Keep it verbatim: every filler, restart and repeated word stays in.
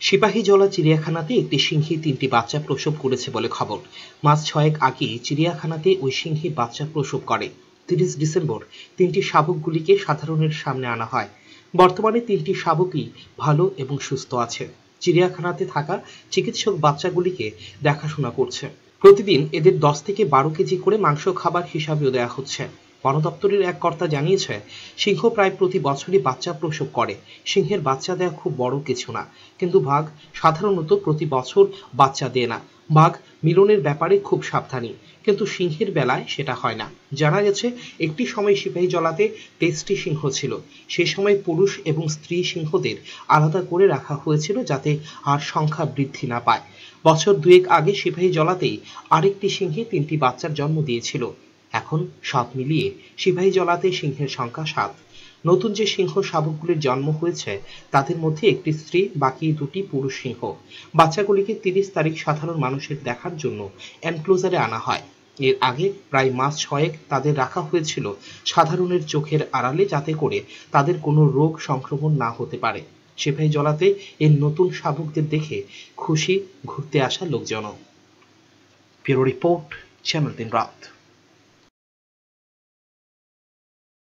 সিপাহীজলা চিড়িয়াখানাতে একটি সিংহী তিনটি বাচ্চা প্রসব করেছে বলে খবর। মাস ছয়েক আগে চিড়িয়াখানাতে ওই সিংহী বাচ্চা প্রসব করে। তিরিশ ডিসেম্বর তিনটি শাবকগুলিকে সাধারণের সামনে আনা হয়। বর্তমানে তিনটি শাবকই ভালো এবং সুস্থ আছে। চিড়িয়াখানাতে থাকা চিকিৎসক বাচ্চাগুলিকে দেখাশোনা করছে। প্রতিদিন এদের দশ থেকে বারো কেজি করে মাংস খাবার হিসাবেও দেওয়া হচ্ছে। বন দপ্তরের এক কর্তা জানিয়েছে, সিংহ প্রায় প্রতি বছরই বাচ্চা প্রসব করে। সিংহের বাচ্চা দেওয়া খুব বড় কিছু না, কিন্তু বাঘ সাধারণত প্রতি বছর বাচ্চা দেয় না। বাঘ মিলনের ব্যাপারে খুব সাবধানী, কিন্তু সিংহের বেলায় সেটা হয় না। জানা গেছে, একটি সময় সিপাহীজলাতে তেইশটি সিংহ ছিল। সে সময় পুরুষ এবং স্ত্রী সিংহদের আলাদা করে রাখা হয়েছিল যাতে আর সংখ্যা বৃদ্ধি না পায়। বছর দুয়েক আগে সিপাহীজলাতেই আরেকটি সিংহে তিনটি বাচ্চার জন্ম দিয়েছিল। এখন সব মিলিয়ে সিপাহীজলাতে সিংহের সংখ্যা সাত। নতুন যে সিংহ শাবকগুলির জন্ম হয়েছে তাদের মধ্যে একটি স্ত্রী, বাকি দুটি পুরুষ সিংহ। বাচ্চাগুলিকে তিরিশ তারিখ সাধারণ মানুষের দেখার জন্য এনক্লোজারে আনা হয়। এর আগে প্রায় মাস ছয়েক তাদের রাখা হয়েছিল সাধারণের চোখের আড়ালে, যাতে করে তাদের কোনো রোগ সংক্রমণ না হতে পারে। সিপাহীজলাতে এর নতুন শাবকদের দেখে খুশি ঘুরতে আসা লোকজন। ব্যুরো রিপোর্ট, চ্যানেল তিন রাত।